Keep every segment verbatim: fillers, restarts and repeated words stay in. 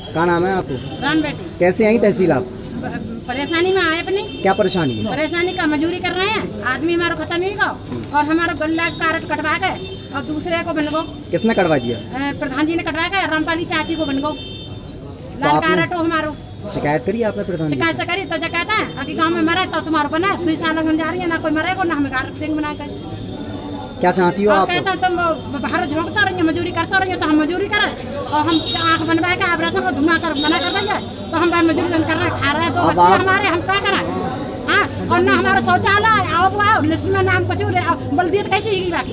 क्या नाम है आपको? राम बेटी। कैसे आई तहसील आप? परेशानी में आए अपनी। क्या परेशानी है? परेशानी का मजूरी कर रहे हैं, आदमी हमारा खत्म ही गो और हमारा गल्ला कार्ड कटवा गए और दूसरे को बन गो। किसने कटवा दिया? प्रधान जी ने कटवा गए, रामपाली चाची को बन गो लाल कार्ड हमारो। शिकायत करी आपने प्रधान जी? शिकायत से करी तो जो कहता है अभी गाँव में मरा तो तुम्हारा बना दुई साल हम जा रही है, ना कोई मरेगा ना हमें कार्ड बना कर। क्या चाहती हो आप? कहता तुम बाहर झोंकता रहिए, मजूरी करता रहिए तो हम मजूरी करें और हम आँख बनवा के ऑपरेशन को धुआं कर मना कर रही है तो हम भाई मजूरी कर रहे हैं, खा रहे हैं तो बच्चे हमारे हम क्या करें? हाँ, और ना हमारा शौचालय आओ आओ लिस्ट में नाम कुछ बोल दिए तो कैसे ही बाकी,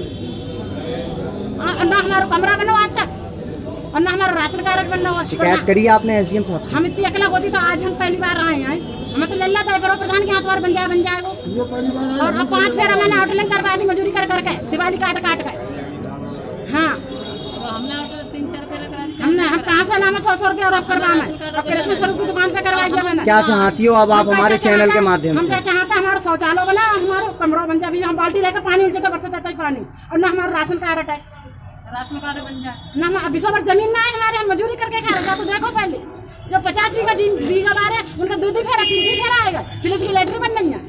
ना हमारा कमरा बनो आज तक और ना हमारा राशन कार्ड बनना हुआ। शिकायत करी आपने एसडीएम साहब से? हम इतनी अकेला होती तो आज हम पहली बार आए हैं, हमें तो लल्ला था करो प्रधान के हाथ बार बन जाए बन जाए वो। और अब पांच फेरा मैंने होटलिंग करवा दी मजूरी कर करके शिवाली काट काट के। हाँ हमने तीन चार फेरा करा दी, हमने हम कहाँ से लाना सौ सौ रुपया और अब करवाना और कृष्ण स्वरूप की दुकान पे करवा दिया मैंने। क्या चाहती हो अब आप हमारे चैनल के माध्यम से? हम क्या चाहते हैं हमारा शौचालय बना, हमारा कमरा बन जाए, हम बाल्टी लेकर पानी उस जगह बरसता है पानी और ना हमारा राशन कार्ड है, राशन कार्ड बन जाए ना अभी सौ जमीन ना है हमारे, हम मजूरी करके खा रहे। तो देखो पहले जो पचास बीघा बीघा बारे उनका दो दो फेरा तीन तीन फेरा आएगा, फिर उसकी लैटरी बन नहीं है।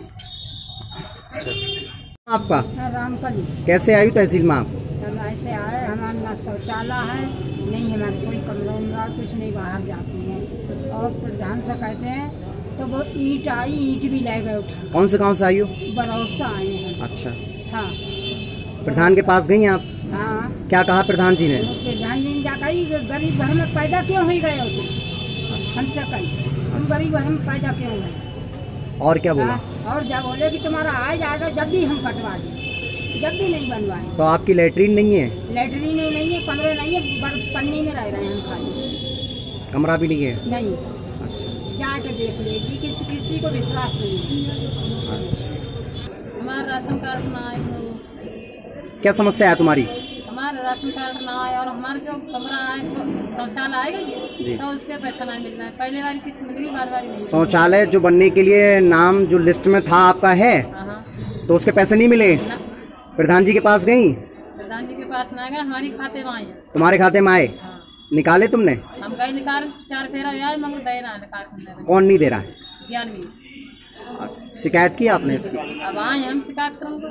आपका रामकली। कैसे आई तहसील में आप? हम ऐसे आए, हमारा ना शौचालय है नहीं, हमारे कोई कमरा उमरा कुछ नहीं, बाहर जाते हैं और प्रधान से कहते हैं तो वो ईंट आई, ईंट भी ले गए उठा। कौन से गाँव से आई हो? बरौर से आए हैं। अच्छा, हाँ। प्रधान के पास गई आप? हाँ। क्या कहा प्रधान जी ने? प्रधान जी ने क्या कही, गरीब घर में पैदा क्यों हो गए हो तुम? हमसे कही हम गरीब घर में पैदा क्यों गए? और क्या बोला? और जब बोले कि तुम्हारा आ जाएगा जब भी हम कटवा दें, जब भी नहीं बनवाए। तो आपकी लेटरिन नहीं है? लेटरिन नहीं है, कमरे नहीं है, पन्नी में रह रहे हैं हम खाली। कमरा भी नहीं है? नहीं। अच्छा, जाके देख लेगी, किसी किसी को विश्वास नहीं है। अच्छा। हमारा राशन कार्ड ना आए, क्या समस्या है तुम्हारी? हमारा राशन कार्ड ना आए और हमारे जो कमरा आए शौचालय आएगा तो उसके पैसा नहीं मिल रहा है। पहले वाली किस्त मिल गई, बाद वाली शौचालय जो बनने के लिए नाम जो लिस्ट में था आपका है तो उसके पैसे नहीं मिले? प्रधान जी के पास गई? प्रधान जी के पास ना गए, हमारी खाते में आए। तुम्हारे खाते में आए? हाँ। निकाले तुमने? हम गए निकाल, चार फेरा यार मगर दे ना निकाल। कौन नहीं दे रहा है? ज्ञानवी। अच्छा, शिकायत की आपने इसकी? अब आए हम शिकायत करूँगा।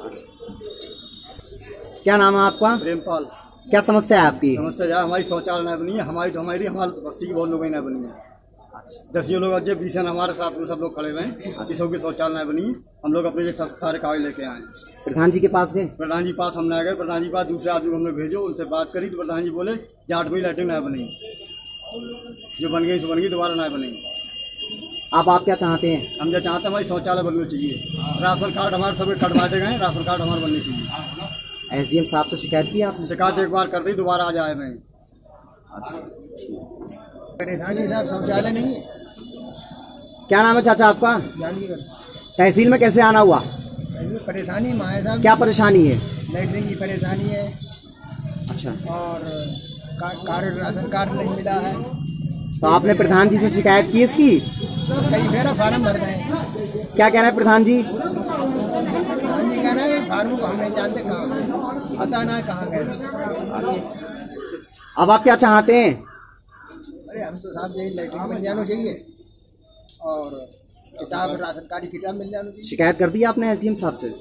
क्या नाम है आपका? प्रेमपाल। क्या समस्या है आपकी? समस्या हमारी शौचालय नहीं बनी है, हमारी तो हमारी हमारी बस्ती की बहुत लोगों की नहीं बनी है। अच्छा। दसियों लोग अजय बीस हमारे साथ में सब लोग खड़े हुए हैं, किसी की शौचालय नहीं बनी। हम लोग अपने सब सारे कागज लेके आए। प्रधान जी के पास गए? प्रधान जी पास हमने आ गए, प्रधान जी के पास दूसरे आदमी को हमने भेजो, उनसे बात करी तो प्रधान जी बोले जाट में लैट्रिन नहीं बनी, जो बन गई सो बन गई, दोबारा नहीं बनेगी। अब आप क्या चाहते हैं? हम जो चाहते हैं हमारी शौचालय बनना चाहिए, राशन कार्ड हमारे सभी कटवा दे गए, राशन कार्ड हमारे बनने चाहिए। एसडीएम साहब से शिकायत की आपने? शिकायत एक बार कर दी, दोबारा आ जाए मैं। अच्छा, प्रधान जी साहब शौचालय नहीं है। क्या नाम है चाचा आपका? तहसील में कैसे आना हुआ? परेशानी में है साहब। क्या परेशानी है? लैटरिन की परेशानी है। अच्छा। और कार्ड राशन कार्ड नहीं मिला है। तो आपने प्रधान जी से शिकायत की इसकी? कई फेरा फार्म भर गए। क्या कह रहे हैं प्रधान जी? प्रधान जी कह रहे हैं फार्म को हम नहीं जानते कहाँ गए, पता ना कहाँ गए। अब आप क्या चाहते हैं? अरे हम तो साहब यही लैटरिन बन जाना चाहिए और किताब राशन कार्ड की किताब मिल जाना चाहिए। शिकायत कर दी आपने एसडीएम साहब से?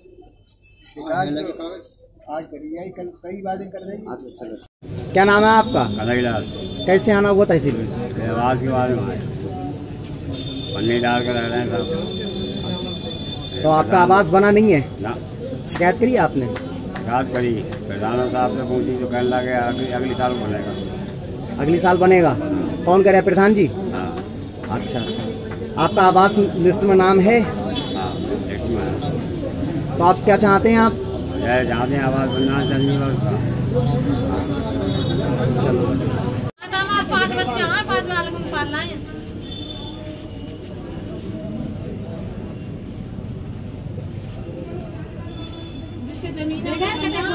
आज करी है, कल कई बार कर देंगे। क्या नाम है आपका? कनकलाल। कैसे आना हुआ तहसील में? आवास के बारे में पन्नी डाल कर रह रहे हैं सब। तो आपका आवास बना नहीं है ना? शिकायत करी आपने? शिकायत करी, प्रधान साहब से पूछी तो कहने लगे अगली अगली साल बनेगा। अगली साल बनेगा? कौन कह रहे हैं? प्रधान जी? हाँ। अच्छा अच्छा, आपका आवास लिस्ट में नाम है? हाँ, लिस्ट में है। तो आप क्या चाहते हैं? आप चाहते हैं आवास बनना चाहिए। चलो, पाँच बच्चे हैं, पाँच लाल को पालना है। जिसके जमीन है